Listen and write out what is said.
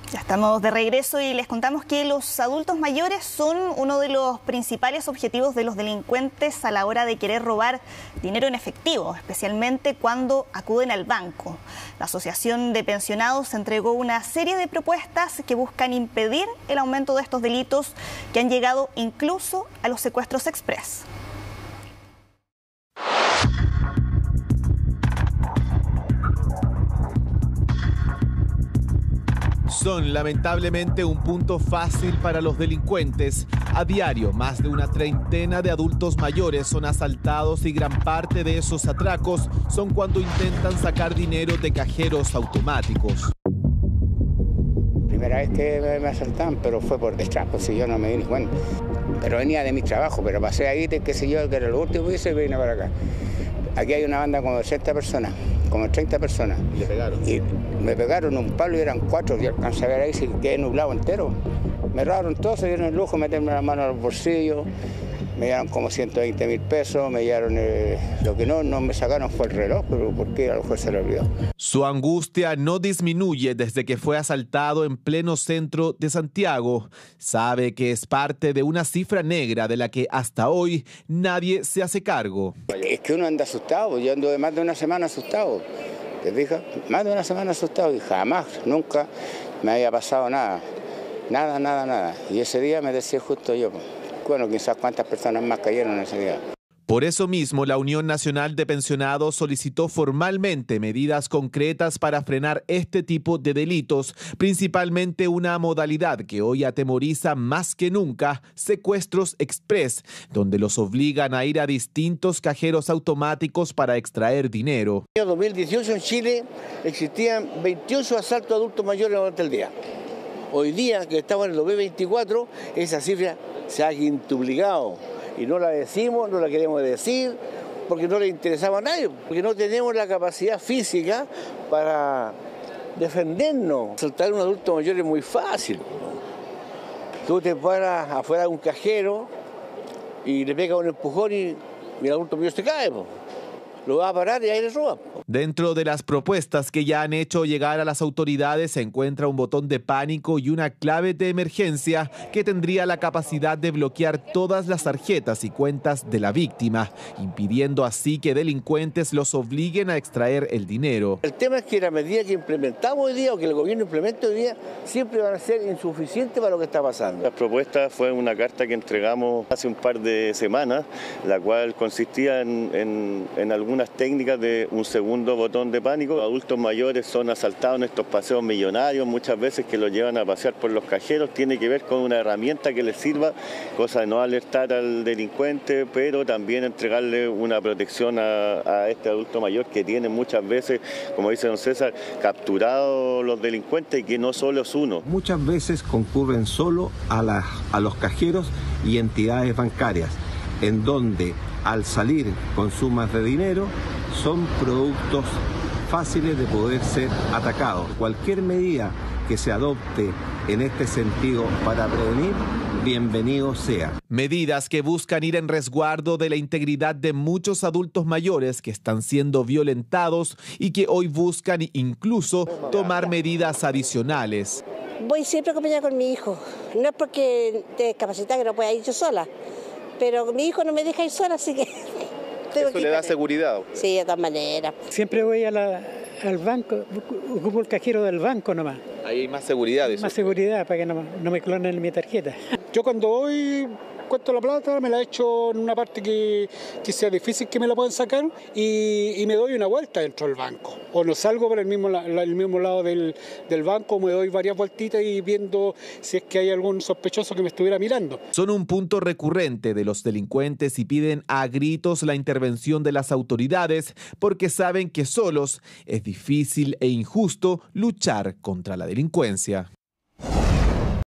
Ya estamos de regreso y les contamos que los adultos mayores son uno de los principales objetivos de los delincuentes a la hora de querer robar dinero en efectivo, especialmente cuando acuden al banco. La Asociación de Pensionados entregó una serie de propuestas que buscan impedir el aumento de estos delitos que han llegado incluso a los secuestros express. Son lamentablemente un punto fácil para los delincuentes. A diario, más de una treintena de adultos mayores son asaltados y gran parte de esos atracos son cuando intentan sacar dinero de cajeros automáticos. Primera vez que me asaltaban, pero fue por detrás, pues si yo no me di ni cuenta. Pero venía de mi trabajo, pero pasé ahí, qué sé yo, que era lo último que hice y vine para acá. Aquí hay una banda como de 80 personas, como 30 personas. ¿Y le pegaron? Y me pegaron un palo y eran 4, y alcancé a ver ahí si quedé nublado entero. Me robaron todo, se dieron el lujo, meterme la mano a los bolsillos, me llevaron como 120.000 pesos, me llevaron lo que no me sacaron fue el reloj, pero ¿por qué a lo mejor se lo olvidó? Su angustia no disminuye desde que fue asaltado en pleno centro de Santiago. Sabe que es parte de una cifra negra de la que hasta hoy nadie se hace cargo. Es que uno anda asustado, yo ando de más de una semana asustado, ¿te fijas? Más de una semana asustado y jamás, nunca me había pasado nada, nada. Y ese día me decía justo yo, bueno, quizás cuántas personas más cayeron ese día. Por eso mismo, la Unión Nacional de Pensionados solicitó formalmente medidas concretas para frenar este tipo de delitos, principalmente una modalidad que hoy atemoriza más que nunca, secuestros express, donde los obligan a ir a distintos cajeros automáticos para extraer dinero. En el 2018 en Chile existían 28 asaltos a adultos mayores durante el día. Hoy día, que estamos en el 2024, esa cifra se ha quintuplicado. Y no la decimos, no la queremos decir, porque no le interesaba a nadie, porque no tenemos la capacidad física para defendernos. Asaltar a un adulto mayor es muy fácil. Tú te paras afuera de un cajero y le pegas un empujón y el adulto mayor se cae. Lo va a parar y ahí le roba. Dentro de las propuestas que ya han hecho llegar a las autoridades se encuentra un botón de pánico y una clave de emergencia que tendría la capacidad de bloquear todas las tarjetas y cuentas de la víctima, impidiendo así que delincuentes los obliguen a extraer el dinero. El tema es que la medida que implementamos hoy día o que el gobierno implemente hoy día siempre van a ser insuficientes para lo que está pasando. La propuesta fue una carta que entregamos hace un par de semanas, la cual consistía en algunas técnicas de un segundo botón de pánico. Adultos mayores son asaltados en estos paseos millonarios, muchas veces que los llevan a pasear por los cajeros. Tiene que ver con una herramienta que les sirva, cosa de no alertar al delincuente, pero también entregarle una protección a este adulto mayor que tiene muchas veces, como dice don César, capturados los delincuentes y que no solo es uno. Muchas veces concurren solo a los cajeros y entidades bancarias, en donde al salir con sumas de dinero son productos fáciles de poder ser atacados. Cualquier medida que se adopte en este sentido para prevenir, bienvenido sea. Medidas que buscan ir en resguardo de la integridad de muchos adultos mayores que están siendo violentados y que hoy buscan incluso tomar medidas adicionales. Voy siempre acompañada con mi hijo. No es porque esté discapacitada que no pueda ir yo sola, pero mi hijo no me deja ir sola, así que... ¿Eso le da seguridad? Sí, de todas maneras. Siempre voy al banco, ocupo el cajero del banco nomás. Ahí hay más seguridad. Más seguridad para que no me clonen mi tarjeta. Yo cuando voy, cuento la plata, me la echo en una parte que sea difícil que me la puedan sacar y me doy una vuelta dentro del banco. O no salgo por el mismo lado del banco, me doy varias vueltitas y viendo si es que hay algún sospechoso que me estuviera mirando. Son un punto recurrente de los delincuentes y piden a gritos la intervención de las autoridades porque saben que solos es difícil e injusto luchar contra la delincuencia.